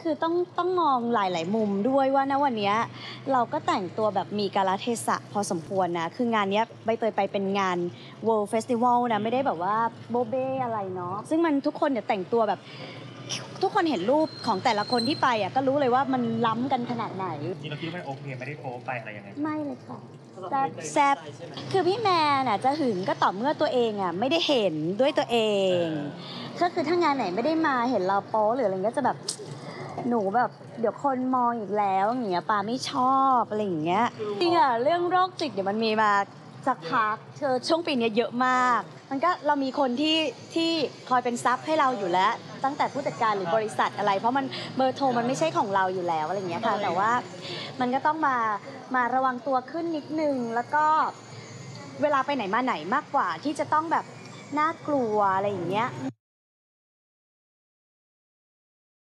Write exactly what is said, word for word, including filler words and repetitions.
คือต้องต้องมองหลายๆมุมด้วยว่าณวันนี้เราก็แต่งตัวแบบมีกาลเทศะพอสมควรนะคืองานนี้ใบเตยไปเป็นงาน World Festival นะไม่ได้แบบว่าโบเบ้อะไรเนาะซึ่งมันทุกคนเนี่ยแต่งตัวแบบทุกคนเห็นรูปของแต่ละคนที่ไปอ่ะก็รู้เลยว่ามันล้ำกันขนาดไหนนี่เราคิดว่าโอเคไม่ได้โป๊ไปอะไรยังไงไม่เลยค่ะแซบแซบคือพี่แมนน่ะจะหึงก็ต่อเมื่อตัวเองอ่ะไม่ได้เห็นด้วยตัวเองก็คือถ้างานไหนไม่ได้มาเห็นเราโป๊หรืออะไรก็จะแบบหนูแบบเดี๋ยวคนมองอีกแล้วอย่างเงี้ยปาไม่ชอบอะไรอย่างเงี้ยจริงอ่ะเรื่องโรคจิตเดี๋ยวมันมีมาสักพักเธอช่วงปีนี้เยอะมากมันก็เรามีคนที่ที่คอยเป็นซับให้เราอยู่แล้วตั้งแต่ผู้จัดการหรือบริษัทอะไรเพราะมันเบอร์โทรมันไม่ใช่ของเราอยู่แล้วอะไรอย่างเงี้ยค่ะแต่ว่ามันก็ต้องมามาระวังตัวขึ้นนิดนึงแล้วก็เวลาไปไหนมาไหนมากกว่าที่จะต้องแบบน่ากลัวอะไรอย่างเงี้ย